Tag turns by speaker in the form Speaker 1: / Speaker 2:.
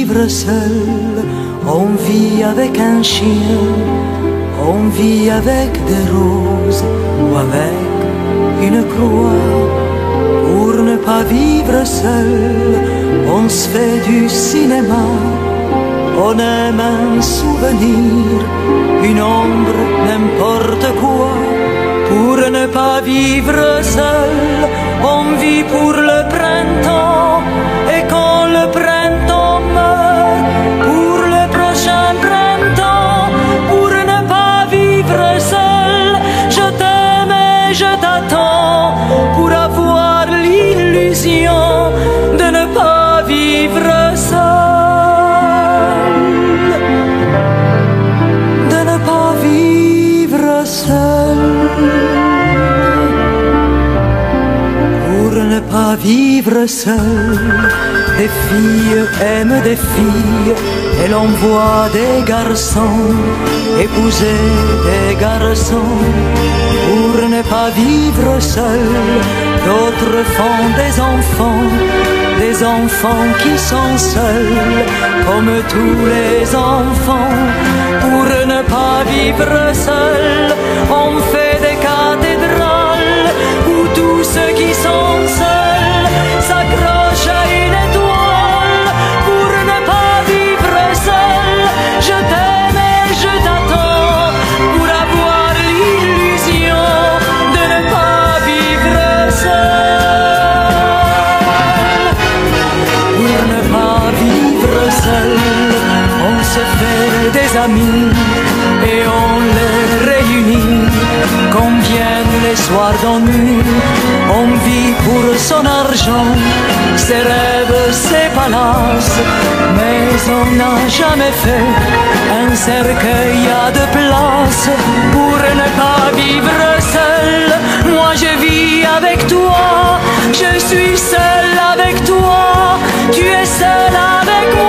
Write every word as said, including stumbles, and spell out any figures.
Speaker 1: vivre seul. On vit avec un chien, on vit avec des roses ou avec une croix. Pour ne pas vivre seul, on se fait du cinéma. On aime un souvenir, une ombre, n'importe quoi. Pour ne pas vivre seul, on vit pour le printemps. Et quand le printemps meurt, pour le prochain printemps. Pour ne pas vivre seul, je t'aime et je t'attends. Pour avoir l'illusion de ne pas vivre seul. De ne pas vivre seul. Pour ne pas vivre seul, des filles aiment des filles et l'on voit des garçons épouser des garçons. Pour ne pas vivre seul, d'autres font des enfants, des enfants qui sont seuls, comme tous les enfants. Pour ne pas vivre seul, on fait des cathédrales où tous ceux qui sont seuls s'accrochent à une étoile. Pour ne pas vivre seul, je t'aime et je t'attends. Pour avoir l'illusion de ne pas vivre seul. Pour ne pas vivre seul, on se fait des amis et on les réunit. Quand viennent les soirs d'ennui, on vit pour son argent, ses rêves, ses palaces. Mais on n'a jamais fait un cercueil à deux places. Pour ne pas vivre seul, moi je vis avec toi. Je suis seul avec toi, tu es seul avec moi.